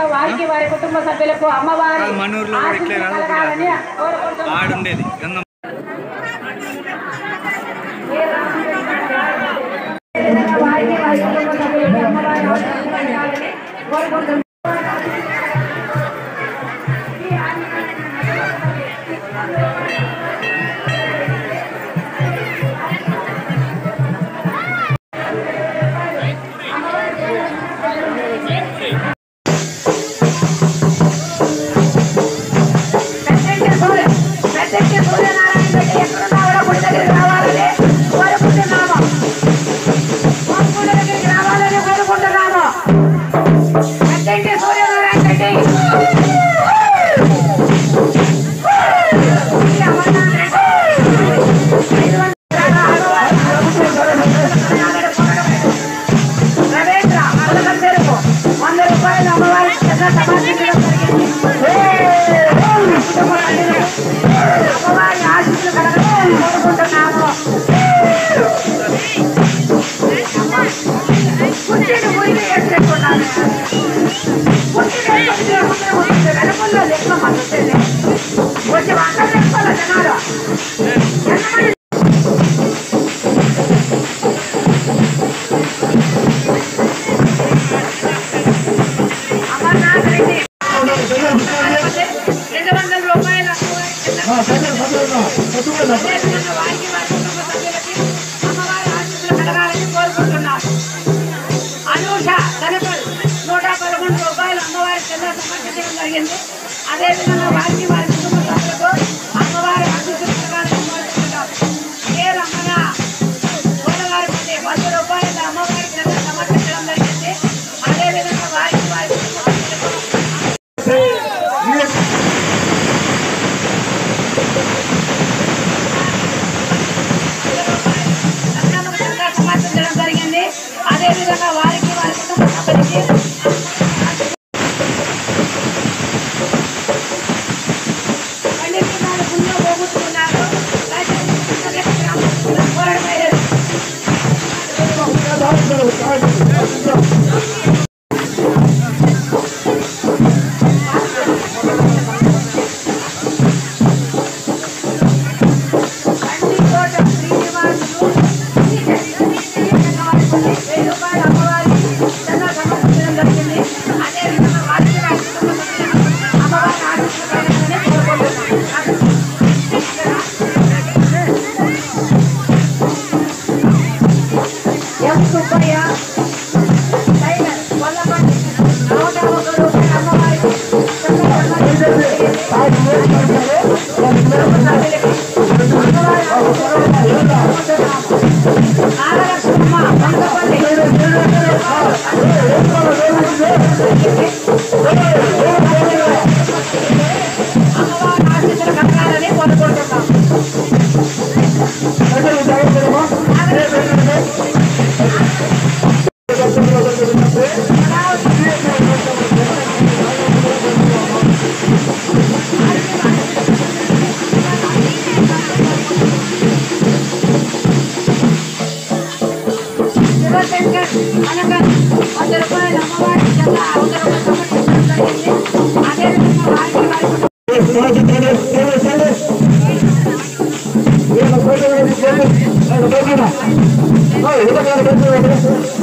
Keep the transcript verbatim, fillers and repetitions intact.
అదేవిధంగా వారికి వారి కుటుంబ సభ్యులకు అమ్మవారి కలగాలని ఆడుండేది వారికి వారి కుటుంబ సభ్యులకు అమ్మవారి కోరుకుంటున్నారు. అదేవిధంగా వారికి వారి కుటుంబ సభ్యులకు అమ్మవారి ఆశీస్సులు కలగాలని కోరుకుంటున్నాం. ఏ రమణ గోడవారి పది వంద రూపాయల అమ్మవారి చంద్ర సమర్పించడం జరిగింది. అదేవిధంగా వారికి వారి కుటుంబ సభ్యులకు సమర్పించడం జరిగింది. అదేవిధంగా వారికి వారి కుటుంబ సభ్యులకి Oh,